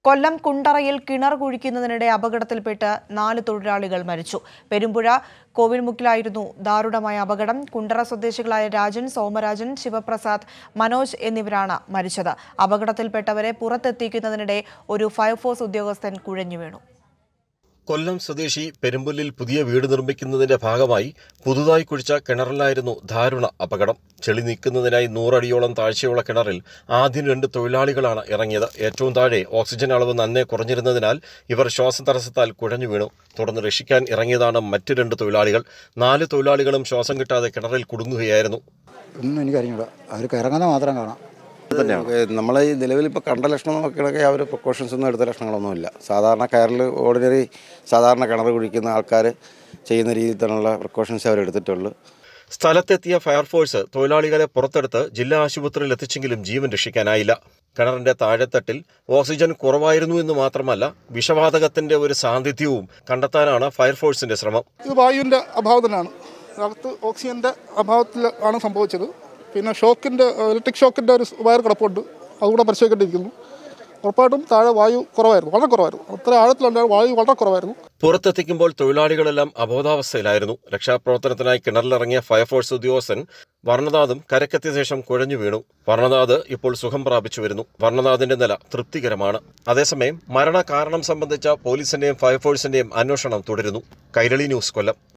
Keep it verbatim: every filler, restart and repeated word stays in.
Kollam Kundarayil Kinar കുഴിക്കുന്നതിനിടെ അപകടത്തിൽപ്പെട്ട് നാല് തൊഴിലാളികൾ മരിച്ചു. പെരുമ്പുഴ കോവിൽമുക്കിലായിരുന്നു ദാരുണമായ അപകടം. കുണ്ടറ സ്വദേശികളായ രാജൻ, സോമരാജൻ, ശിവപ്രസാദ്, മനോജ് എന്നിവരാണ് മരിച്ചത്. അപകടത്തിൽപ്പെട്ടവരെ പുറത്തെത്തിക്കുന്നതിനിടെ ഒരു ഫയർഫോഴ്സ് ഉദ്യോഗസ്ഥൻ കുഴഞ്ഞു വീണു. കൊല്ലം സ്വദേശി പെരുമ്പുല്ലിൽ പുതിയ വീട് നിർമ്മിക്കുന്നതിന്റെ ഭാഗമായി പുതുതായി കുഴിച്ച കിണറിലായിരുന്നു ദാരുണ അപകടം. ചെളി നീക്കുന്നതിനായി നൂറടിയോളം താഴ്ചയുള്ള കിണറിൽ ആദ്യം രണ്ട് തൊഴിലാളികളാണ് ഇറങ്ങിയത്. ഏറ്റവും താഴെ ഓക്സിജൻ അളവ് നന്നേ കുറഞ്ഞിരുന്നതിനാൽ ഇവർ ശ്വാസതടസ്സത്താൽ കുഴഞ്ഞു വീണു. തുടർന്ന് രക്ഷിക്കാൻ ഇറങ്ങിയതാണ് മറ്റു രണ്ട് തൊഴിലാളികൾ. നാല് തൊഴിലാളികളും ശ്വാസം കിട്ടാതെ കിണറിൽ കുടുങ്ങുകയായിരുന്നു. ഒന്നും എനിക്കറിയില്ല, അവർക്ക് ഇറങ്ങുന്ന മാത്രം കാണാം. നമ്മളെ ഈ നിലവിൽ ഇപ്പോൾ കണ്ട ലക്ഷണം നോക്കിയൊക്കെ അവർ പ്രിക്കോഷൻസ് ഒന്നും എടുത്ത ലക്ഷണങ്ങളൊന്നുമില്ല. സാധാരണ കയറിൽ ഓർഡിനറി സാധാരണ കിണർ കുഴിക്കുന്ന ആൾക്കാർ ചെയ്യുന്ന രീതിയിൽ തന്നെയുള്ള പ്രിക്കോഷൻസ് അവർ എടുത്തിട്ടുള്ളൂ. സ്ഥലത്തെത്തിയ ഫയർഫോഴ്സ് തൊഴിലാളികളെ പുറത്തെടുത്ത് ജില്ലാ ആശുപത്രിയിൽ എത്തിച്ചെങ്കിലും ജീവൻ രക്ഷിക്കാനായില്ല. കിണറിന്റെ താഴെത്തട്ടിൽ ഓക്സിജൻ കുറവായിരുന്നു എന്ന് മാത്രമല്ല, വിഷവാതകത്തിന്റെ ഒരു സാന്നിധ്യവും കണ്ടെത്താനാണ് ഫയർഫോഴ്സിന്റെ ശ്രമം. ഇത് വായുവിന്റെ അഭാവത്തിലാണ്, അകത്ത് ഓക്സിജന്റെ അഭാവത്തിൽ ആണ് സംഭവിച്ചത്. പിന്നെ ഷോക്കിൻ്റെ ഇലക്ട്രിക് ഷോക്കിൻ്റെ ഒരു വയർ കിടപ്പുണ്ട്, അതുകൂടെ പരിശോധിക്കേണ്ടിയിരിക്കുന്നു. ഉറപ്പായിട്ടും താഴെ വായു കുറവായിരുന്നു, വളരെ കുറവായിരുന്നു. അത്ര ആഴത്തിലുണ്ടായ വായു വളരെ കുറവായിരുന്നു. പുറത്തെത്തിക്കുമ്പോൾ തൊഴിലാളികളെല്ലാം അബോധാവസ്ഥയിലായിരുന്നു. രക്ഷാപ്രവർത്തനത്തിനായി കിണറിലിറങ്ങിയ ഫയർഫോഴ്സ് ഉദ്യോഗസ്ഥൻ വർണ്ണനാഥും കരക്കെത്തിയ ശേഷം കുഴഞ്ഞു വീണു. വർണ്ണനാഥ് ഇപ്പോൾ സുഖം പ്രാപിച്ചു വരുന്നു. വർണ്ണനാഥിന്റെ നില തൃപ്തികരമാണ്. അതേസമയം മരണ കാരണം സംബന്ധിച്ച പോലീസിന്റെയും ഫയർഫോഴ്സിന്റെയും അന്വേഷണം തുടരുന്നു. കൈരളി ന്യൂസ്, കൊല്ലം.